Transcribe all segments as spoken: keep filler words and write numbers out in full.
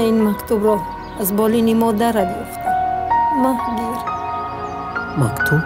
این مکتوب را از بالین مادرت یافتم. مهگیر. مکتوب؟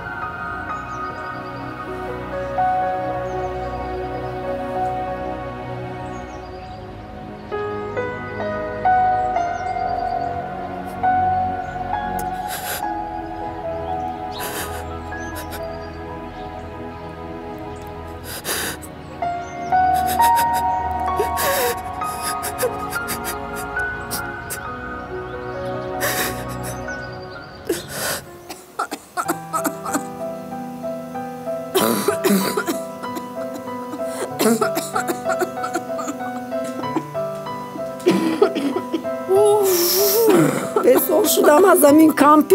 بسار شدم از زمین کمپی.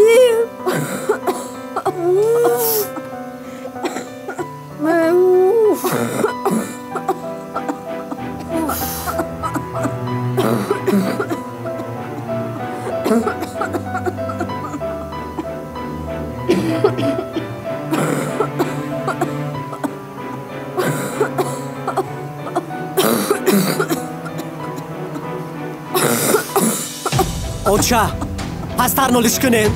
اوچا پس ترنالش کنیم.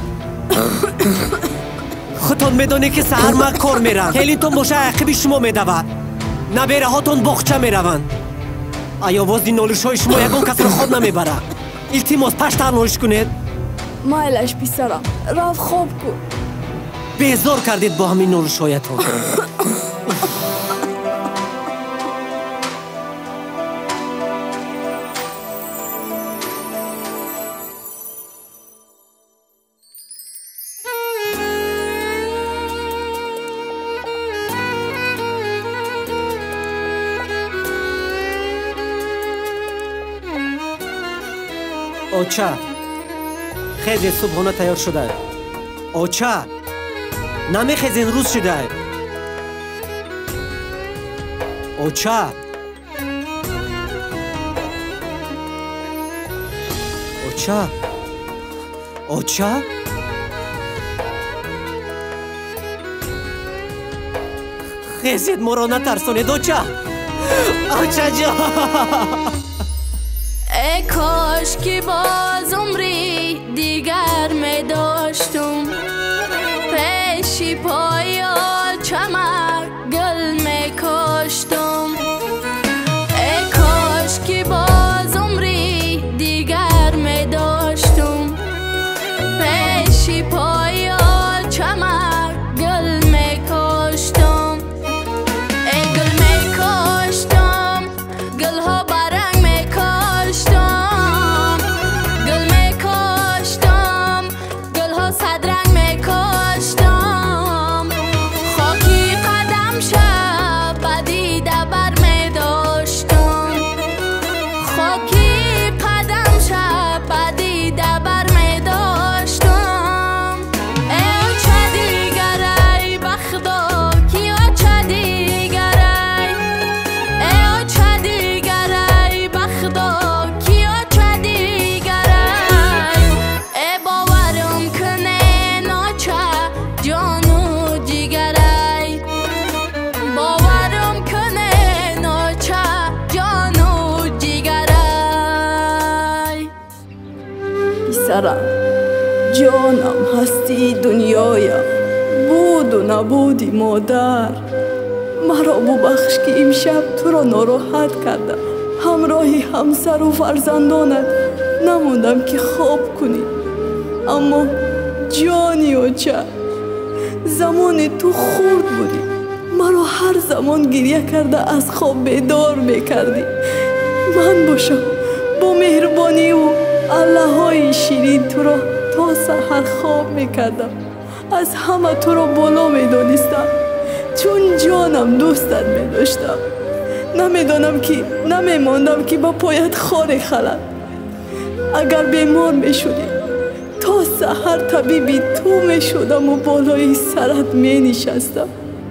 خودتون میدونی که سهر من کار میرم. کلیتون باشه عقیبی شما میدود. نبیره هاتون بخچه میروند. آیا وزدی نالش های شما یکون کس رو خواب نمیبره. التماس پس ترنالش کنید. مایلش بیسرم رفت خواب کن. بیزار کردید با همین نالش هایتون. اوچا خیلی صبحانه تیار شده. اوچا نمیخیزین روز شده. اوچا اوچا اوچا خیزید ما را نترسونید. اوچا اوچا جا ای کاش که باز عمری دیگر می داشتم. پیشی پای چمک گل می کاشتم. ای کاش که باز عمری دیگر می داشتم. پیشی پای چمک گل می کاشتم. ای گل می کاشتم. گل ها برنگ می کاشتم. گل می کاشتم. گل ها صدرنگ می کاشتم. خاکی قدم شب بدیده بر می داشتم. خاکی قدم شب بدیده بر می داشتم. ای اوچا دیگرای بخدا کی اوچا دیگرای. ای اوچا دیگرای بخدا کی اوچا دیگرای. ای باورم کنه نوچا جانو جیگرای. باورم کنه نوچا جانو جیگرای. بیسرم جانم هستی دنیایم. بود و نبودی مادر. مرا ببخش که امشب تو را ناراحت کردم. همراهی همسر و فرزندانت نموندم که خواب کنی. اما جانی اوچا زمان تو خورد بودی. مرا هر زمان گریه کرده از خواب بیدار میکردی. من باشم با مهربانی و الله های شیرین تو را تا سحر خواب میکردم. از همه تو را بالا میدانستم چون جانم دوستت میداشتم. نمیدانم که نمیماندم که با پایت خار خلد. اگر بیمار میشدی تا سحر طبیبی تو میشدم و بالای سرت مینشستم.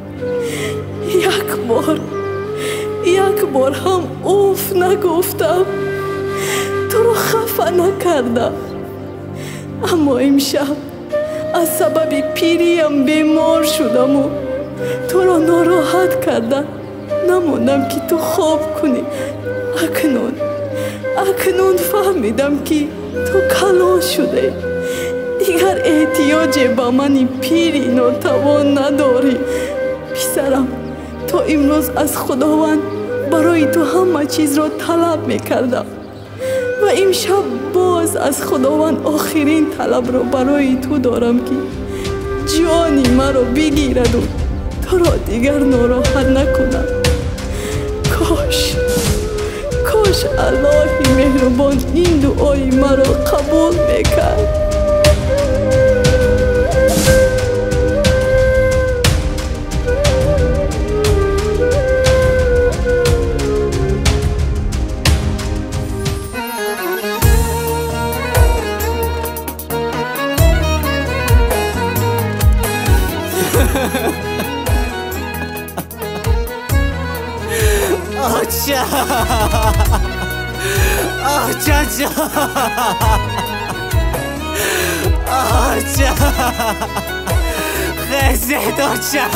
یک بار یک بار هم اوف نگفتم. تو رو خفه نکردم. اما امشب از سبب پیریم بیمار شدم و تو را ناراحت کردم. نموندم که تو خواب کنی. اکنون اکنون فهمیدم که تو کلان شده، دیگر احتیاج به من پیری ناتوان نداری. پسرم، تو امروز از خداوند برای تو همه چیز را طلب میکردم و امشب باز از خداوند آخرین طلب را برای تو دارم که جانی مرا بگیرد و تو را دیگر ناراحت نکنم. کاش کاش الله مهربان این دعای مرا قبول میکرد. Ocha! Ocha! Ocha! خزید Ocha!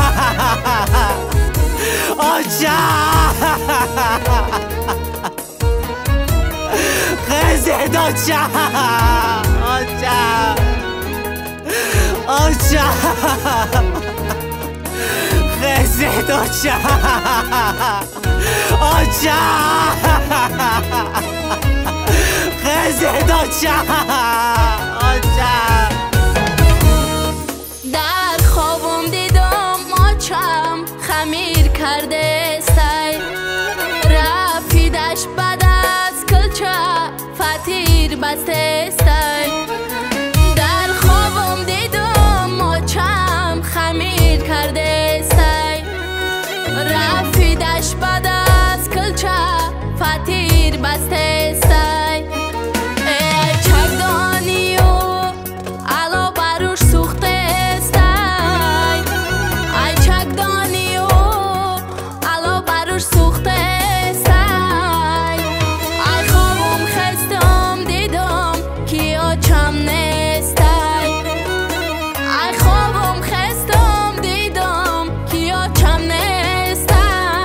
Ocha! خزید Ocha! Ocha! Ocha! خزید Ocha! Ocha! خزید Ocha! Ocha! در خوابم دیدم ماچم خمیر کرده سای، رفیدش بعد از کلچه فطیر بسته سای. در خوابم دیدم ماچم خمیر کرده سای، رفیدش بعد از کلچه فطیر بسته سای. ای چکدانی و علا بروش سوخته سای، ای چکدانی و علا بروش سوخته سای. ای خوابم خستم دیدم که آچم نستای، ای خوابم خستم دیدم که آچم نستای.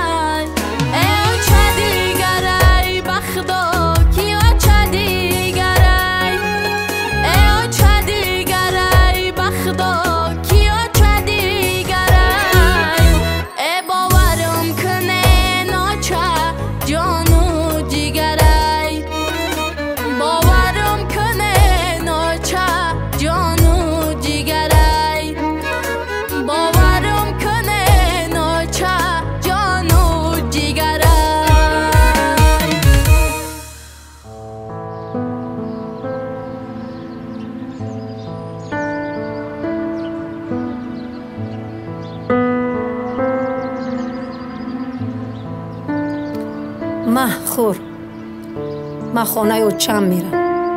مه خور من خانه اوچم میرم.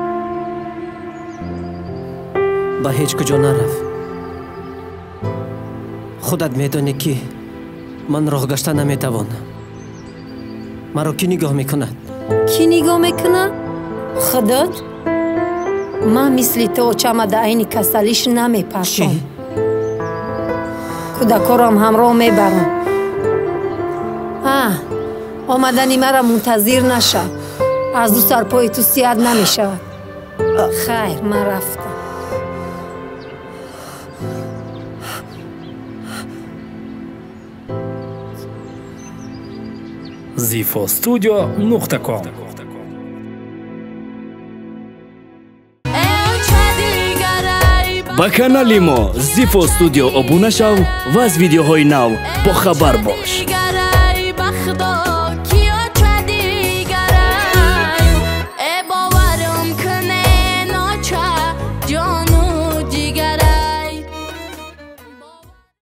با هیچ کجا نرف. خودت میدانی که من راه گشته نمیتوانم. مرا کی نگاه میکند؟ کی نگاه میکند؟ خودت؟ من مثل تو اوچم در عین کسلیش نمیپرسم. چی؟ کودکارم همراه میبرم. آه آمدنی مرا منتظر نشد. از دو سر پای تو سیاد نمیشود. خیر من رفتم. Zifo Studio نقطه کام. با کانالی ما Zifo Studio обуна шав ва аз видеоҳои нав бо хабар бош.